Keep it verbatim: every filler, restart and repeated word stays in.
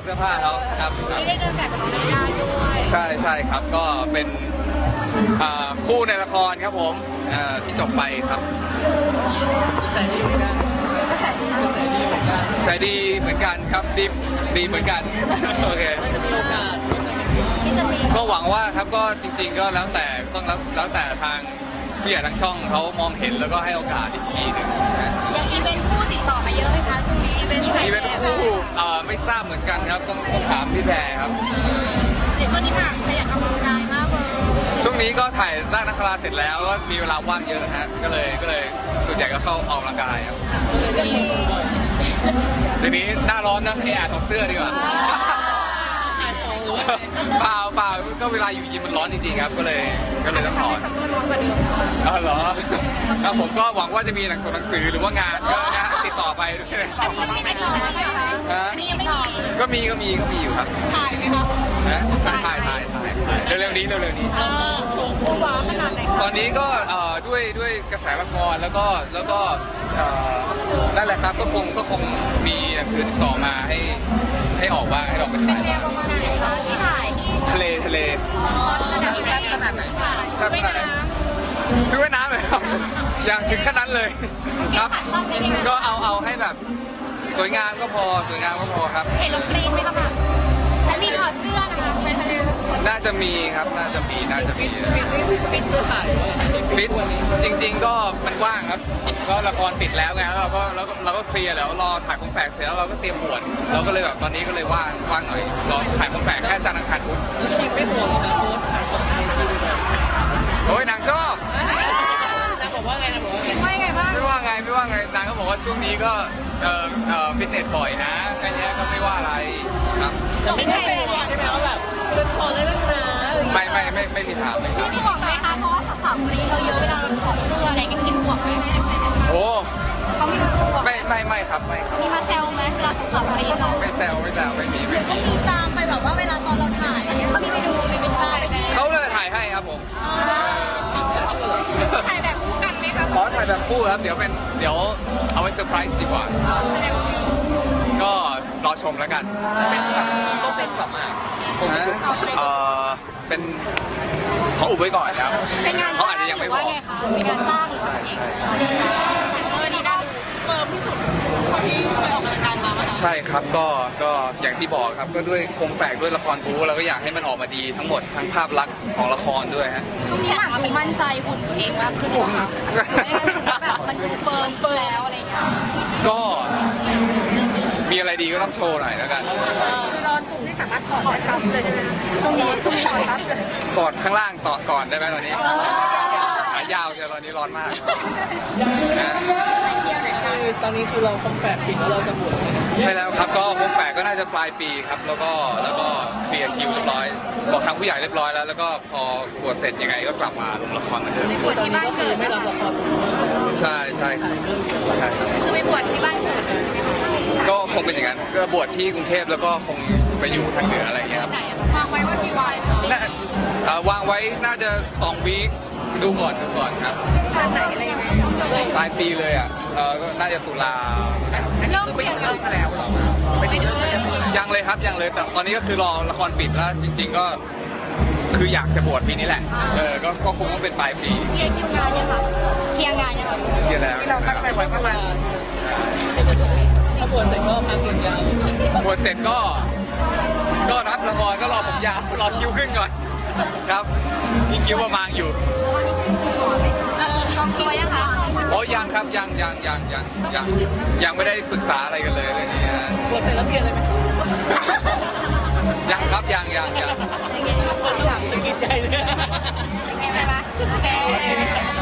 สื้อผ้าเขาครับนี่ได้เดินแบบกับน้องนาด้วยใช่ใช่ครับก็เป็นคู่ในละครครับผมที่จบไปครับใส่ดีเหมือนกันใส่ดีเหมือนกันใส่ดีเหมือนกันครับดีดีเหมือนกันโอเคก็หวังว่าครับก็จริงๆก็แล้วแต่ต้องแล้วแล้วแต่ทางผู้ใหญ่ทางช่องเขามองเห็นแล้วก็ให้โอกาสอีกทีหนึ่งยังอีเวนต์คู่ติดต่อมาเยอะไหมคะช่วงนี้อีเวนต์อีเวนต์คู่ไม่ทราบเหมือนกันครับต้องต้องถามพี่แพรครับเดี๋ยวช่วงนี้ค่ะขยันออกกำลังกายมากเลยช่วงนี้ก็ถ่ายร่างนักคราเสร็จแล้วก็มีเวลาว่างเยอะฮะก็เลยก็เลยส่วนใหญ่ก็เข้าออกกำลังกายครับเดี๋ยวนี้หน้าร้อนนะให้อาถอดเสื้อดีกว่าเปล่าเปล่าก็เวลาอยู่ยิมมันร้อนจริงๆครับก็เลยก็เลยต้องถอดอ๋อเหรอครับผมก็หวังว่าจะมีหนังสือหนังสือหรือว่างานก็นะติดต่อไปด้วยก็มีก็มีก็มีอยู่ครับถ่ายไหมคะนะถ่ายถ่ายถ่ายถ่ายเร็วๆนี้เร็วๆนี้ว้าวขนาดไหนตอนนี้ก็ด้วยด้วยกระแสละครแล้วก็แล้วก็นั่นแหละครับก็คงก็คงมีหนังสือติดต่อมาให้ให้ออกบ้างให้เราไปถ่ายเป็นแนวประมาณไหนคะที่ถ่ายทะเลทะเลขนาดไหนขนาดไหนชุดว่ายน้ำเลยครับอย่างถึงขนาดนั้นเลยครับก็เอาเอาให้แบบสวยงามก็พอสวยงามก็พอครับเห็นลงกรีนไหมครับแล้วมีถอดเสื้อนะคะไปทะเลน่าจะมีครับน่าจะมีน่าจะมีปิดเพื่อถ่ายปิดจริงๆก็มันว่างครับก็ละครปิดแล้วไงเราก็เราก็เราก็เคลียร์แล้วรอถ่ายคอมแพกเสร็จแล้วเราก็เตรียมบวชเราก็เลยแบบตอนนี้ก็เลยว่างว่างหน่อยรอถ่ายคอมแพกแค่จันทร์อังคารพุธคิดไม่ห่วงนะโค้ชถ่ายสองทีด้วยกันโอ้ยนางชอบนางบอกว่าไงนางบอกว่าไงไม่ไงบ้างไม่ว่าไงไม่ว่าไงนางก็บอกว่าช่วงนี้ก็เอ่อเอ่อฟิตเนสบ่อยนะแค่นี้ก็ไม่ว่าอะไรครับแต่ไม่ใช่เลยใช่ไหมว่าแบบเป็นพอเลยนะไม่ไม่ไม่ไม่มีถามไม่ถามพี่บอกไหมคะเพราะว่าสาวๆคนนี้เราเยอะเวลาเราถอดเสื้ออะไรกันกินห่วงไหมโอ้เขามีไม่ไม่ไม่ครับไม่ครับมีมาแซวไหมเวลาสาวๆคนนี้เราไม่แซวไม่แซวไม่มีไม่มีมีตามไปแบบว่าเวลาตอนเราถ่ายเขามีไปดูมีไปถ่ายเขาเลยถ่ายให้ครับผมถ่ายแบบคู่กันไหมคะขอถ่ายแบบคู่ครับเดี๋ยวเป็นเดี๋ยวเอาไว้เซอร์ไพรส์ดีกว่าก็รอชมแล้วกันเป็นแบบก็เป็นแบบอ่ะเออเป็นเขาอุบไว้ก่อนครับเขาอาจจะยังไม่บอกเป็นการจ้างหรือว่าเองเออนี่ได้เฟิร์มที่สุดที่เคยออกรายการมาใช่ครับก็ก็อย่างที่บอกครับก็ด้วยโครงแฝกด้วยละครบู๊เราก็อยากให้มันออกมาดีทั้งหมดทั้งภาพลักษณ์ของละครด้วยฮะช่วงนี้ถามว่ามั่นใจหุ่นตัวเองมากขึ้นไหมคะแบบมันเฟิร์มเฟิร์มแล้วอะไรเงี้ยก็มีอะไรดีก็ต้องโชว์หน่อยแล้วกันร้อนปุ๊บนี่สามารถถอดทับเลยใช่ไหมช่วงนี้ช่วงนี้ถอดทับเลยถอดข้างล่างต่อก่อนได้ไหมตอนนี้ขายาวเชียวตอนนี้ร้อนมากตอนนี้คือเราคอมแฝกปิดแล้วเราจะบวชใช่แล้วครับก็คงแฝกก็น่าจะปลายปีครับแล้วก็แล้วก็เคลียร์คิวเรียบร้อยบอกทางผู้ใหญ่เรียบร้อยแล้วแล้วก็พอบวชเสร็จยังไงก็กลับมาลงละครเหมือนเดิมบวชที่บ้านเกิดไม่รับละครใช่ใช่ใช่คือไปบวชที่บ้านเกิดก็คงเป็นอย่างนั้นก็บวชที่กรุงเทพแล้วก็คงไปอยู่ทางเหนืออะไรอย่างเงี้ยครับวางไว้ว่ากี่วันวางไว้น่าจะสองวีคดูก่อนดูก่อนครับปลายปีเลยอ่ะเออก็น่าจะตุลาเริ่มเปลี่ยนแล้วแล้วไปดูยังเลยครับยังเลยแต่ตอนนี้ก็คือรอละครปิดแล้วจริงๆก็คืออยากจะบวชปีนี้แหละเออก็ก็คงต้องเป็นปลายปีเคลียร์คิวงานยังคะเคลียร์งานยังคะเคลียร์แล้วเราตั้งใจไว้ประมาณถ้าบวชเสร็จก็พักยาวบวชเสร็จก็ก็รับละครก็รอผมยาวรอคิวขึ้นก่อนครับมีคิวประมาณอยู่ต้องตัวยังคะโอ้ยังครับยังยังยังยังยังยังไม่ได้ปรึกษาอะไรกันเลยเรื่องนี้บวชเสร็จแล้วเปลี่ยนเลยไหมยังครับยังยังยังอยากจะกินใจเลยโอเคไหมคะโอเค